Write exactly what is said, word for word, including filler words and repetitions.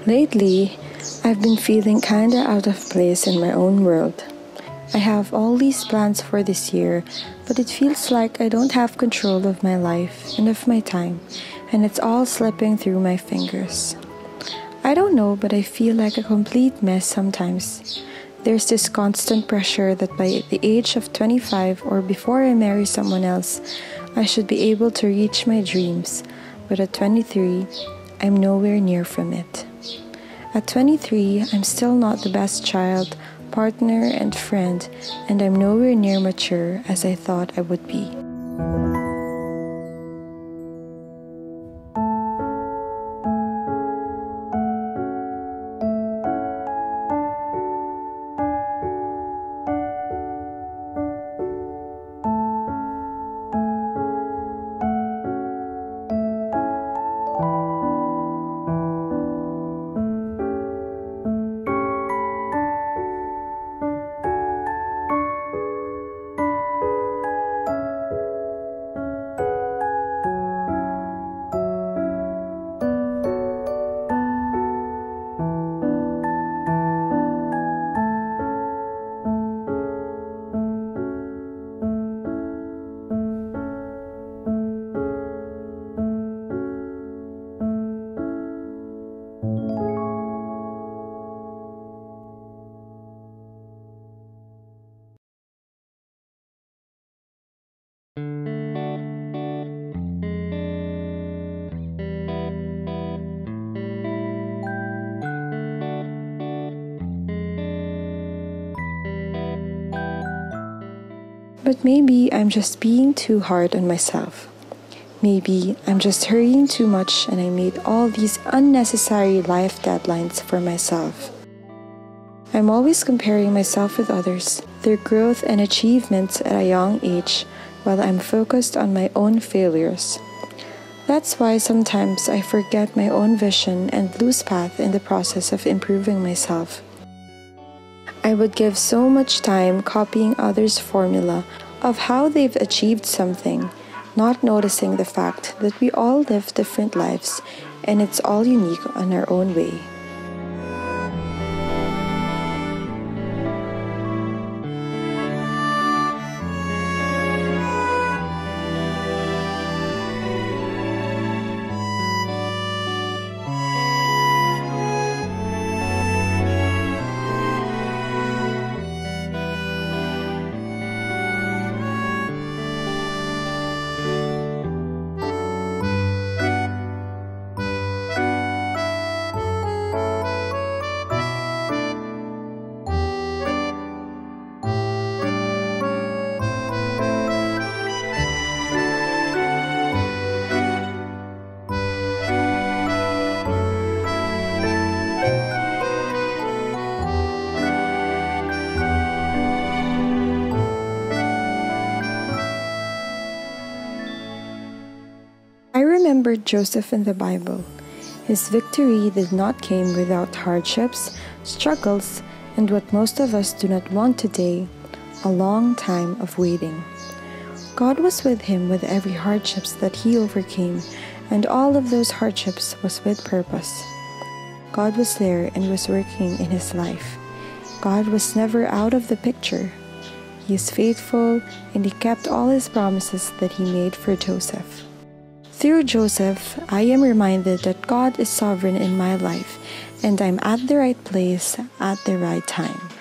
Lately, I've been feeling kinda out of place in my own world. I have all these plans for this year, but it feels like I don't have control of my life and of my time, and it's all slipping through my fingers. I don't know, but I feel like a complete mess sometimes. There's this constant pressure that by the age of twenty-five or before I marry someone else, I should be able to reach my dreams, but at twenty-three, I'm nowhere near from it. At twenty-three, I'm still not the best child, partner, and friend, and I'm nowhere near mature as I thought I would be. But maybe I'm just being too hard on myself. Maybe I'm just hurrying too much and I made all these unnecessary life deadlines for myself. I'm always comparing myself with others, their growth and achievements at a young age, while I'm focused on my own failures. That's why sometimes I forget my own vision and lose path in the process of improving myself. I would give so much time copying others' formula of how they've achieved something, not noticing the fact that we all live different lives and it's all unique on our own way. I remembered Joseph in the Bible. His victory did not come without hardships, struggles, and what most of us do not want today, a long time of waiting. God was with him with every hardships that he overcame, and all of those hardships was with purpose. God was there and was working in his life. God was never out of the picture. He is faithful, and he kept all his promises that he made for Joseph. Through Joseph, I am reminded that God is sovereign in my life, and I'm at the right place at the right time.